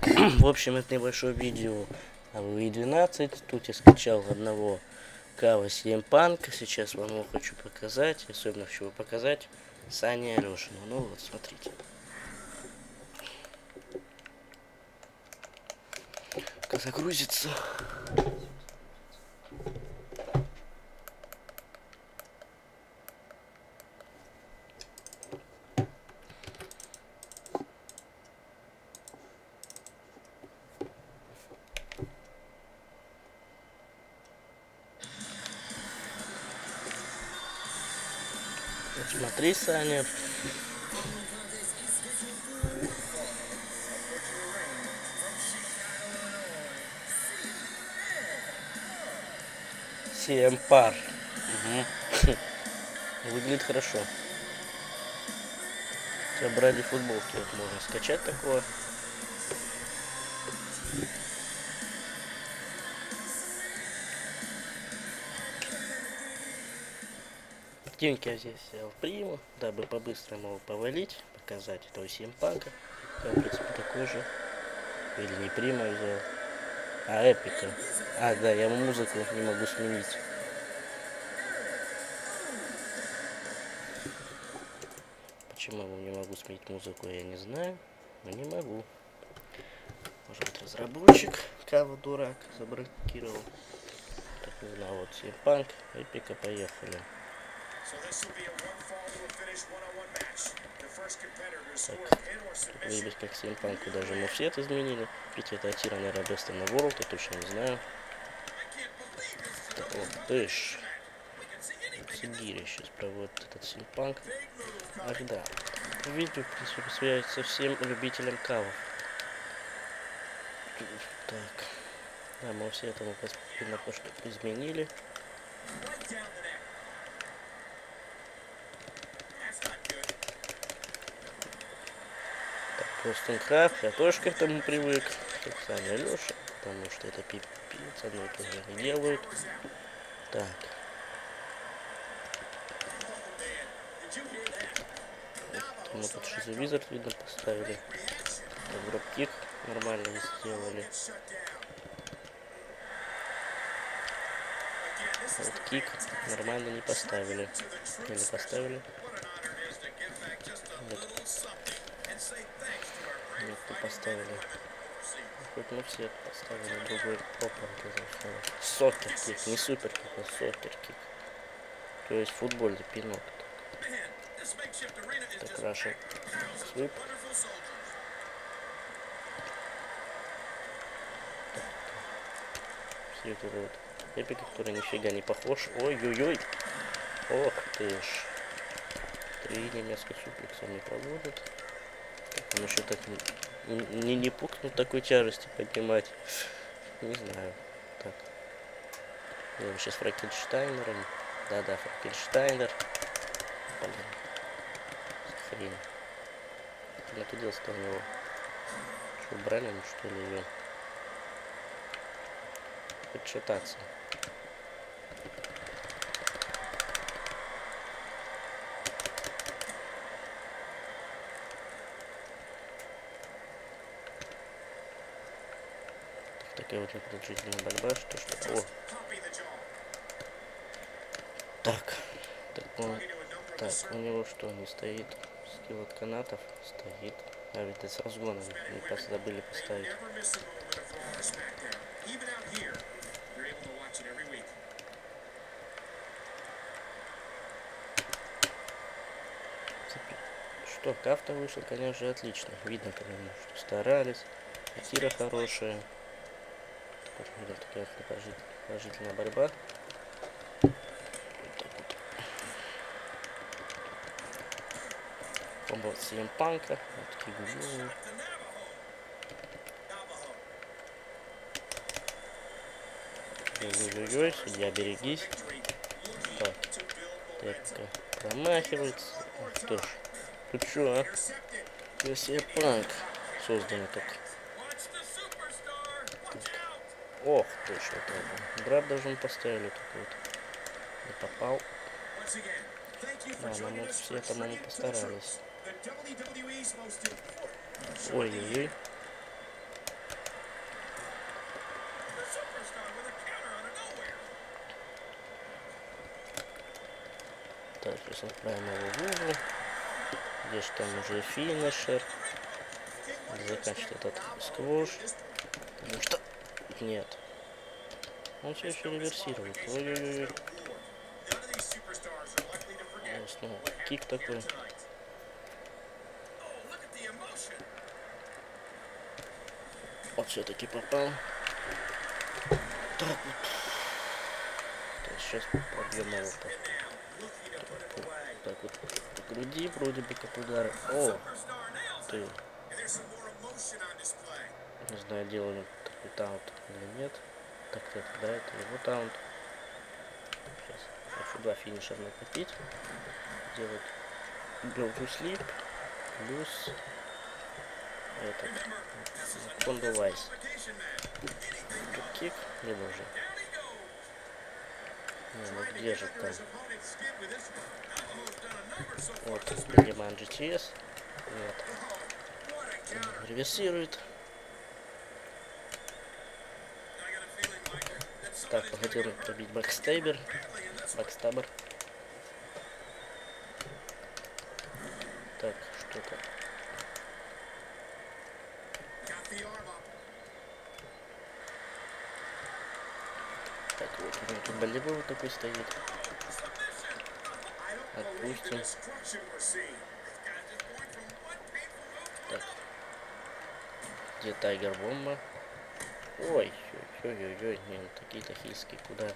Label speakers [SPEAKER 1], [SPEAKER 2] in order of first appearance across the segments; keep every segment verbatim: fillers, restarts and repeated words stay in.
[SPEAKER 1] В общем, это небольшое видео о ви двенадцать. Тут я скачал одного Кава си эм Punk. Сейчас вам его хочу показать. Особенно хочу показать Сане Алешину. Ну вот, смотрите. Как загрузится. Вот смотри, Саня. си эм Punk. Угу. Выглядит хорошо. Собрали футболки. Вот можно скачать такое. Деньги я здесь взял приму, дабы по-быстрому его повалить, показать этого си эм Punk. Я, в принципе, такой же. Или не прима взял, а эпика. А, да, я музыку не могу сменить. Почему я не могу сменить музыку, я не знаю, но не могу. Может быть, разработчик Кава дурак заблокировал. Так, не знаю, вот си эм Punk, эпика, поехали. Так, видишь, как си эм Punk даже муфет изменили. Ведь это Атира, наверное, Best in the World, я точно не знаю. Ох ты ж. Сигири сейчас проводит этот си эм Punk. Ах да. Видео, в принципе, посвящается всем любителям кавов. Так. Да, мы все этому постепенно что-то изменили. Просто крафт, я тоже к этому привык, как Саня Алеша, потому что это пипец, одно и то же не делают. Так. Вот, мы тут шизовизор, видно, поставили. Дропкик нормально сделали. Вот кик нормально не поставили. Или поставили? Нет. Нет, не поставили. Хоть мы все поставили другой. Опа, сокер кик, не супер кик, а сокер кик. То есть футбольный пинок. Так, Раша. Свип. Все это вот эпик, который нифига не похож. Ой-ой-ой. Ох ты ж. Три немецких суплекса не проводят. Он еще так не, не, не пукнул такой тяжести поднимать. Не знаю. Так. Я сейчас Франкенштайнером. Да-да, Франкенштайнер. Блин. Хрень. Ну ты делал-то у него. Что, убрали мы что ли ее? Хоть шататься. Такая вот непродолжительная борьба, что что. О. Так. Так, он... так, у него что, не стоит? Скилл от канатов стоит. А ведь это с разгоном не просто забыли поставить. Что, кафта вышел, конечно же, отлично. Видно, конечно, что старались. Атира хорошая. Такая положительная борьба. Комбо си эм Punk. Вот фигуру. Ой-ой-ой, судья, берегись. Так, Тэпка промахивается. Что ж, тут что, а? си эм Punk создано как. Ох ты ж, вот драп даже поставили такой вот. Не попал. Да, нам вот все, по-моему, постарались. Ой-ой-ой. Сейчас отправим его в угол. Где же там уже финишер? Заканчивать этот сквош. Потому что... Нет. Он все еще реверсирует. Ой-ой-ой. Ну, кик такой. Вот все-таки попал. Так вот. Сейчас пробьем его по... Так вот по груди вроде бы как удар. О! Ты. Не знаю, делаю такой таунт или нет. Так, так, да, это его таунт. Сейчас хочу два финишера накопить. Делать go to sleep плюс этот комбо вайс. Кик не нужен. Не, ну где же там? Вот, принимаем джи ти эс. Нет. Реверсирует. Так, хотел пробить бэкстейбер. Бэкстабер. Так, что-то. Так, вот у меня тут болевой такой стоит. Отпустим. Так. Где Тайгер Бомба? Ой, ой-ой-ой, нет, такие-то хиски, куда?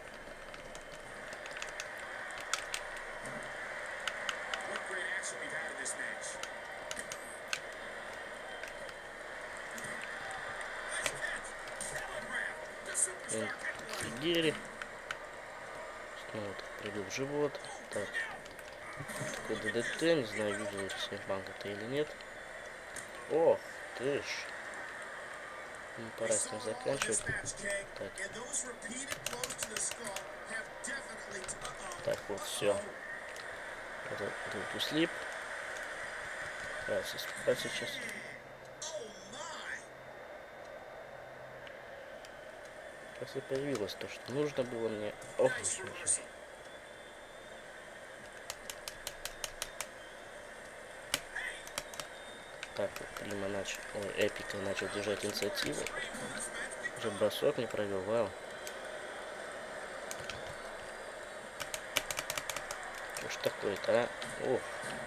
[SPEAKER 1] Гири. Снова прибил в живот. Так. Такой ДДТ, не знаю, видел ли Снежбанк это или нет. Ох, ты ж. Ну, пора с ним заканчивать. Так. Так, вот, все. Это был слип. Раз, спать сейчас. Просто появилось то, что нужно было мне. Ох, ничего. Так, вот Прима начал, ой, Эпика начал держать инициативу. Уже бросок не провел, вау. Что ж такое-то, а? Ох.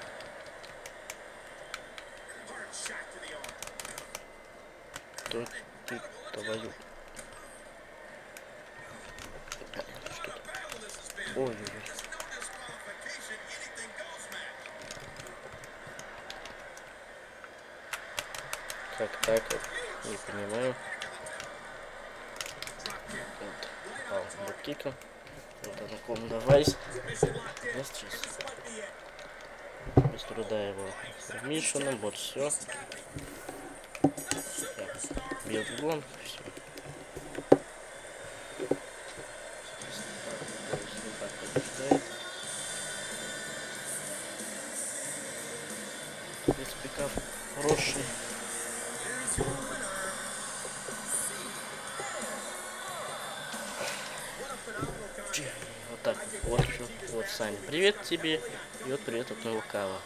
[SPEAKER 1] Кто ты, твою? Что-то. Ой-ой-ой. Как так вот? Не понимаю. Вот. Попал бэккиком. Вот она комната вайс. Сейчас. Без труда его Мишином. Вот все. Бьет гон. Все. В принципе, каф хороший. Вот так вот, вот, вот, Саня, привет тебе, и вот привет от моего кава.